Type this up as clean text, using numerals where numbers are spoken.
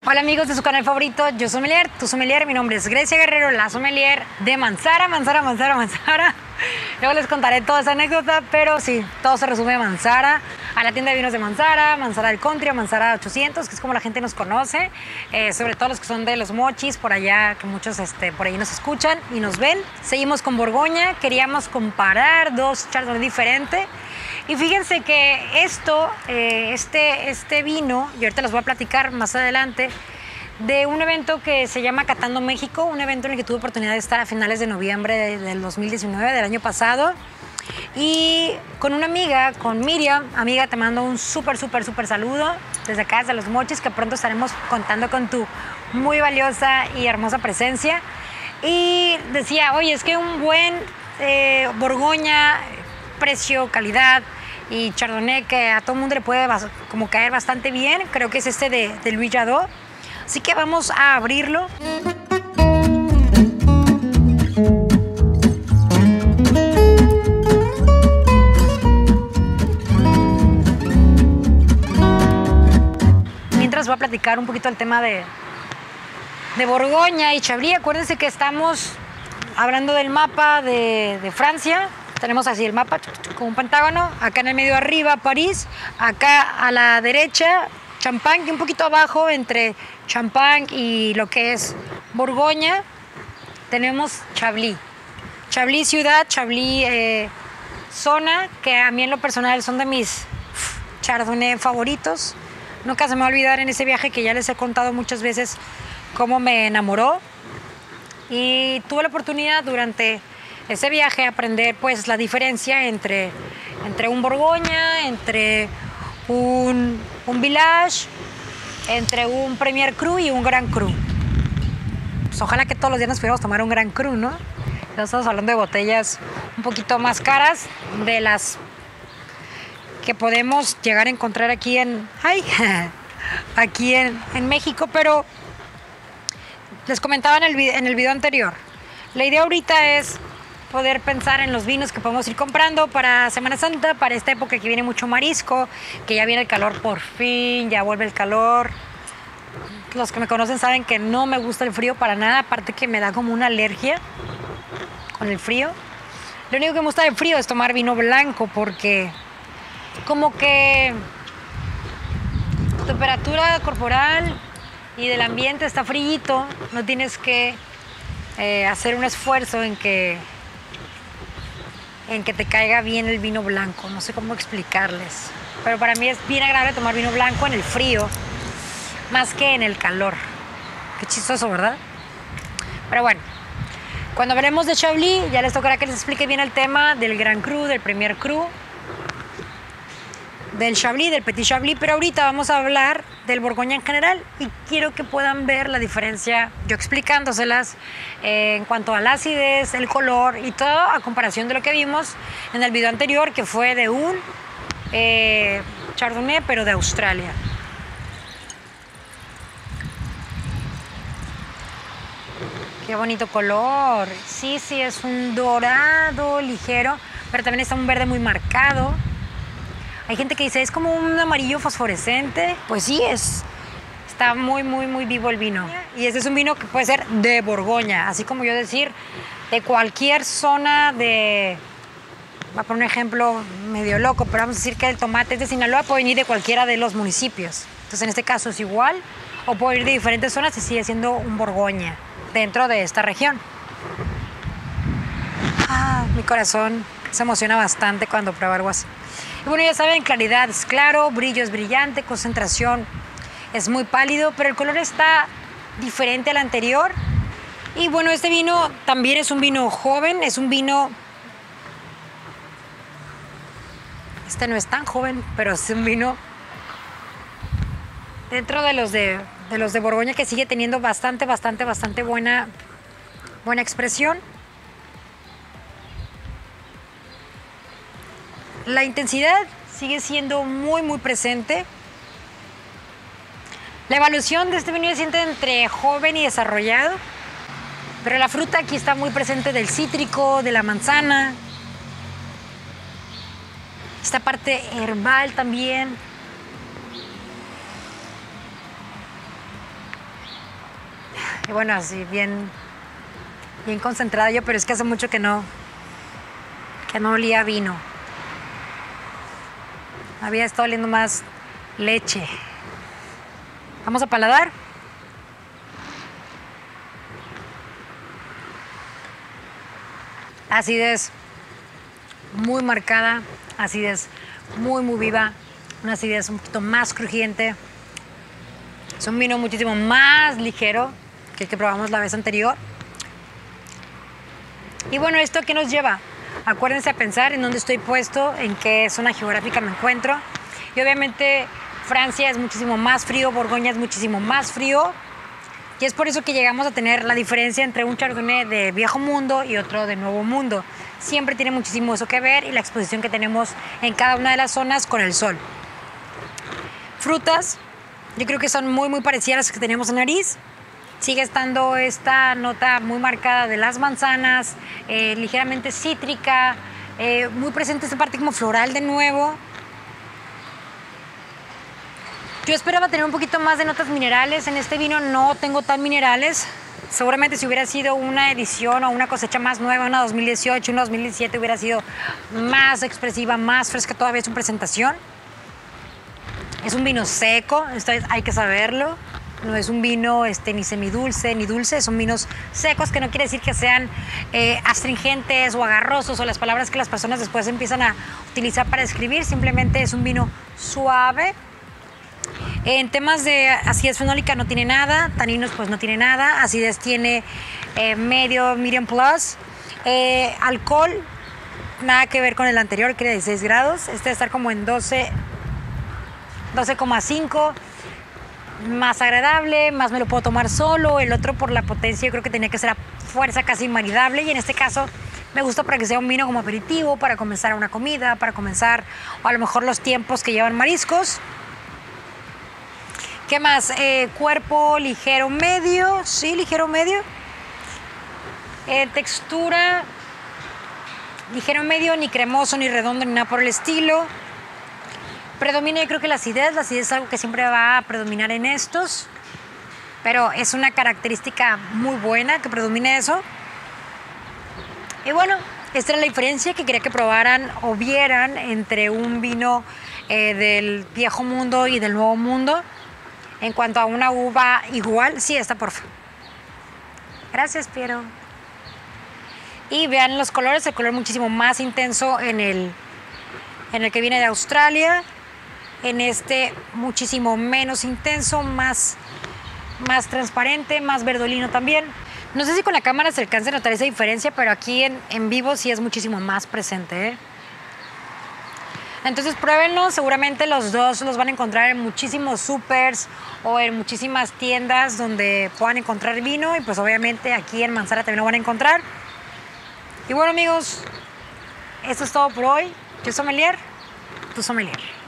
Hola amigos de su canal favorito, yo soy Sommelier, tu sommelier, mi nombre es Grecia Guerrero, la sommelier de Manzara. Luego les contaré toda esa anécdota, pero sí, todo se resume a Manzara, a la tienda de vinos de Manzara, Manzara del Country, Manzara 800, que es como la gente nos conoce, sobre todo los que son de los mochis, por allá, que muchos por ahí nos escuchan y nos ven. Seguimos con Borgoña, queríamos comparar dos chardonnay diferentes. Y fíjense que este vino, y ahorita les voy a platicar más adelante, de un evento que se llama Catando México, un evento en el que tuve oportunidad de estar a finales de noviembre del 2019, del año pasado. Y con una amiga, con Miriam, amiga, te mando un súper saludo desde acá, desde Los Mochis, que pronto estaremos contando con tu muy valiosa y hermosa presencia. Y decía, oye, es que un buen Borgoña, precio, calidad y chardonnay que a todo el mundo le puede como caer bastante bien, creo que es este de Louis Jadot. Así que vamos a abrirlo. Mientras voy a platicar un poquito el tema de Borgoña y Chablis. Acuérdense que estamos hablando del mapa de Francia. Tenemos así el mapa con un pentágono, acá en el medio arriba París, acá a la derecha Champagne, y un poquito abajo entre Champagne y lo que es Borgoña tenemos Chablis. Chablis ciudad, Chablis zona, que a mí en lo personal son de mis chardonnay favoritos. Nunca se me va a olvidar en ese viaje que ya les he contado muchas veces cómo me enamoró. Y tuve la oportunidad durante ese viaje aprender pues la diferencia entre un Borgoña, entre un Village, entre un Premier Cru y un Grand Cru. Pues ojalá que todos los días nos pudiéramos tomar un Grand Cru, ¿no? Ya estamos hablando de botellas un poquito más caras, de las que podemos llegar a encontrar aquí en México, pero les comentaba en el video anterior, la idea ahorita es poder pensar en los vinos que podemos ir comprando para Semana Santa, para esta época que viene mucho marisco, que ya viene el calor por fin, ya vuelve el calor. Los que me conocen saben que no me gusta el frío para nada, aparte que me da como una alergia con el frío. Lo único que me gusta del frío es tomar vino blanco, porque como que tu temperatura corporal y del ambiente está frío, no tienes que hacer un esfuerzo en que te caiga bien el vino blanco. No sé cómo explicarles, pero para mí es bien agradable tomar vino blanco en el frío más que en el calor. Qué chistoso, ¿verdad? Pero bueno, cuando hablemos de Chablis ya les tocará que les explique bien el tema del Grand Cru, del Premier Cru, del Chablis, del Petit Chablis, pero ahorita vamos a hablar del Borgoña en general y quiero que puedan ver la diferencia, yo explicándoselas en cuanto a la acidez, el color y todo a comparación de lo que vimos en el video anterior, que fue de un Chardonnay, pero de Australia. Qué bonito color. Sí, es un dorado ligero, pero también está un verde muy marcado. Hay gente que dice, es como un amarillo fosforescente. Pues sí, está muy vivo el vino. Y este es un vino que puede ser de Borgoña, así como yo decir, de cualquier zona de... Voy a poner un ejemplo medio loco, pero vamos a decir que el tomate es de Sinaloa, puede venir de cualquiera de los municipios. Entonces en este caso es igual, o puede ir de diferentes zonas y sigue siendo un Borgoña dentro de esta región. Mi corazón se emociona bastante cuando prueba algo así. Y bueno, ya saben, claridad es claro, brillo es brillante, concentración es muy pálido, pero el color está diferente al anterior. Y bueno, este vino también es un vino joven, es un vino... Este no es tan joven, pero es un vino dentro de los de Borgoña que sigue teniendo bastante buena expresión. La intensidad sigue siendo muy presente. La evaluación de este vino se siente entre joven y desarrollado, pero la fruta aquí está muy presente del cítrico, de la manzana. Esta parte herbal también. Y bueno, así bien concentrada yo, pero es que hace mucho que no olía a vino. Había estado oliendo más leche. Vamos a paladar. Acidez muy marcada, acidez muy viva, una acidez un poquito más crujiente. Es un vino muchísimo más ligero que el que probamos la vez anterior. Y bueno, ¿esto qué nos lleva? Acuérdense a pensar en dónde estoy puesto, en qué zona geográfica me encuentro. Y obviamente Francia es muchísimo más frío, Borgoña es muchísimo más frío. Y es por eso que llegamos a tener la diferencia entre un chardonnay de viejo mundo y otro de nuevo mundo. Siempre tiene muchísimo eso que ver y la exposición que tenemos en cada una de las zonas con el sol. Frutas, yo creo que son muy parecidas a las que tenemos en nariz. Sigue estando esta nota muy marcada de las manzanas, ligeramente cítrica, muy presente esta parte como floral de nuevo. Yo esperaba tener un poquito más de notas minerales. En este vino no tengo tan minerales. Seguramente si hubiera sido una edición o una cosecha más nueva, una 2018, una 2017, hubiera sido más expresiva, más fresca todavía su presentación. Es un vino seco, esto hay que saberlo. No es un vino ni semidulce ni dulce, son vinos secos, que no quiere decir que sean astringentes o agarrosos o las palabras que las personas después empiezan a utilizar para describir. Simplemente es un vino suave. En temas de acidez fenólica no tiene nada, taninos pues no tiene nada, acidez tiene medium plus, alcohol nada que ver con el anterior, que era 16 grados, este debe estar como en 12,5, más agradable, más me lo puedo tomar solo, el otro por la potencia yo creo que tenía que ser a fuerza casi inmaridable, y en este caso me gusta para que sea un vino como aperitivo, para comenzar una comida, para comenzar o a lo mejor los tiempos que llevan mariscos. ¿Qué más? Cuerpo ligero medio, sí, ligero medio. Textura ligero medio, ni cremoso, ni redondo, ni nada por el estilo. Predomina yo creo que la acidez es algo que siempre va a predominar en estos, pero es una característica muy buena que predomine eso. Y bueno, esta era la diferencia que quería que probaran o vieran entre un vino del viejo mundo y del nuevo mundo. En cuanto a una uva igual, sí, esta porfa. Gracias, Piero. Y vean los colores, el color muchísimo más intenso en el que viene de Australia. En este muchísimo menos intenso, más transparente, más verdolino también. No sé si con la cámara se alcanza a notar esa diferencia, pero aquí en vivo sí es muchísimo más presente, ¿eh? Entonces pruébenlo, seguramente los dos los van a encontrar en muchísimos supers o en muchísimas tiendas donde puedan encontrar vino, y pues obviamente aquí en Manzara también lo van a encontrar. Y bueno amigos, esto es todo por hoy. Yo soy Sommelier, tu sommelier.